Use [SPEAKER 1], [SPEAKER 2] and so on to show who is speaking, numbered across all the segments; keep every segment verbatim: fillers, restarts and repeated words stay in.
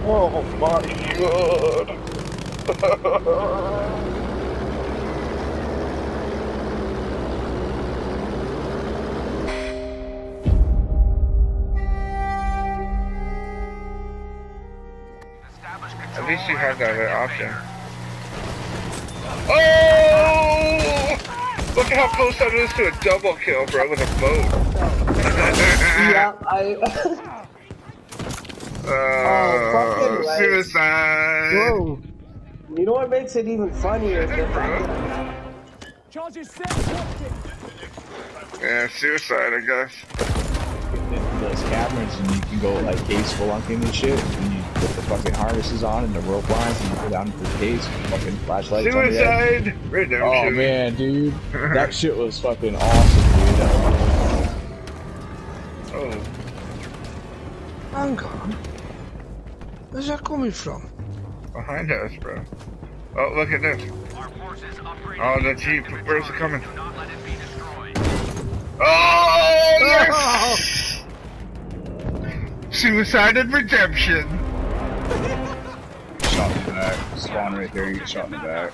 [SPEAKER 1] Oh my god. At least you have that option. Oh! Look at how close that is to a double kill, bro, with a boat.
[SPEAKER 2] Yeah, I...
[SPEAKER 1] uh,
[SPEAKER 2] oh, fucking like...
[SPEAKER 1] suicide!
[SPEAKER 2] Whoa. You know what makes it even funnier is the fact that...
[SPEAKER 1] Yeah, suicide, I guess.
[SPEAKER 3] Those cameras and you can go like case spelunking and shit, and you put the fucking harnesses on and the rope lines and you go down into the case with fucking flashlights.
[SPEAKER 1] Suicide redemption.
[SPEAKER 3] Oh man, dude, that shit was fucking awesome, dude. That was
[SPEAKER 1] oh.
[SPEAKER 4] Hang on. Where's that coming from?
[SPEAKER 1] Behind us, bro. Oh, look at this. Oh, the Jeep. Where's it coming? Oh, yes! Suicide and redemption.
[SPEAKER 3] shot in the back. Spawn right there, you get shot in the back.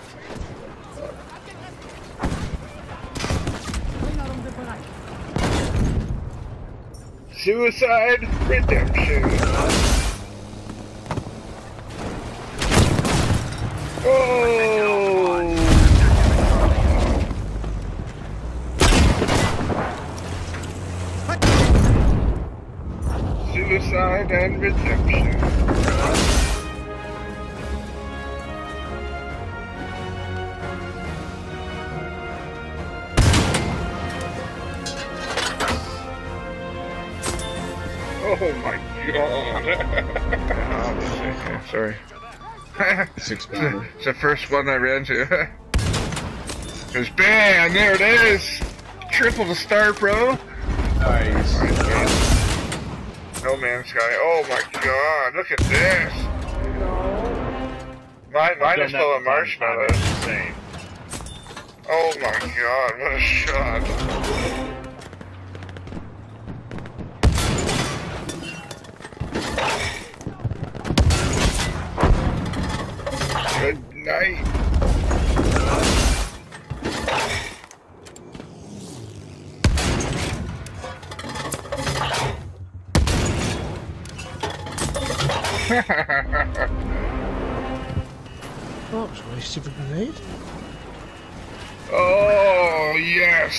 [SPEAKER 1] Suicide redemption. Oh! Suicide and redemption. Oh my god. Oh, sorry.
[SPEAKER 3] Six
[SPEAKER 1] It's the first one I ran to. Cause bam, there it is! Triple the start, bro!
[SPEAKER 3] Nice.
[SPEAKER 1] No Man's Sky. Oh my god, look at this! Mine, mine is full of marshmallows.
[SPEAKER 3] Insane.
[SPEAKER 1] Oh my god, what a shot! Good night.
[SPEAKER 4] Oh, it's a waste of a grenade.
[SPEAKER 1] Oh, yes!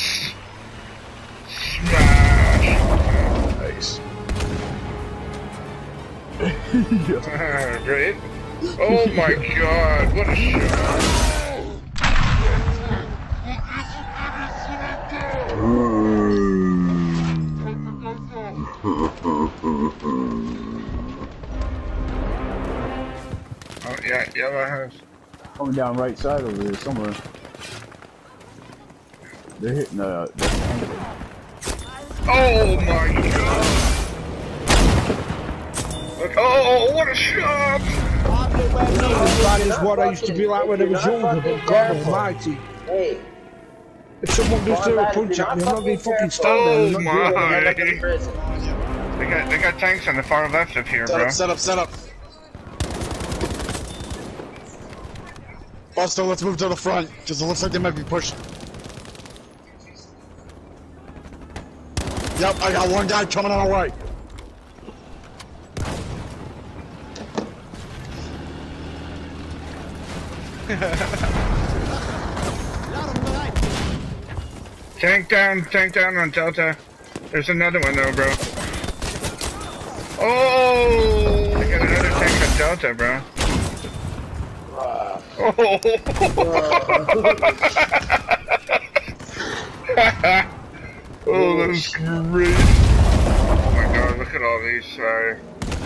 [SPEAKER 1] Smash!
[SPEAKER 3] Nice.
[SPEAKER 1] Great. Oh my god, what a shot! Oh yeah, yellow house.
[SPEAKER 3] Coming down right side over there somewhere. They're hitting uh, the...
[SPEAKER 1] Oh my god! Look, oh, what a shot!
[SPEAKER 4] That is what I used to be like when I was younger, but God almighty.
[SPEAKER 2] Hey.
[SPEAKER 4] If someone does throw a punch at me, I'm not going to fucking stand there.
[SPEAKER 1] Oh my! They got, they got tanks on the far left of here, bro.
[SPEAKER 5] Set up, set up, set up. Busto, let's move to the front, because it looks like they might be pushing. Yep, I got one guy coming on our right.
[SPEAKER 1] Tank down, tank down on Delta. There's another one though, bro. Oh! I got another tank on Delta, bro. Oh! Oh, that was great. Oh my god, look at all these, sorry.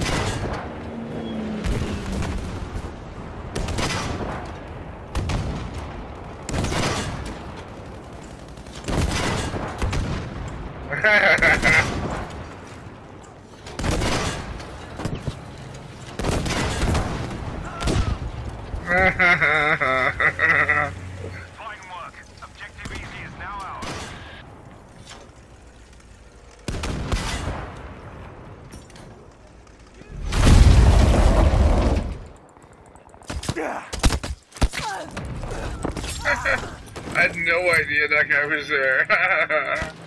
[SPEAKER 6] Fine work. Objective easy is now ours.
[SPEAKER 1] I had no idea that guy was there.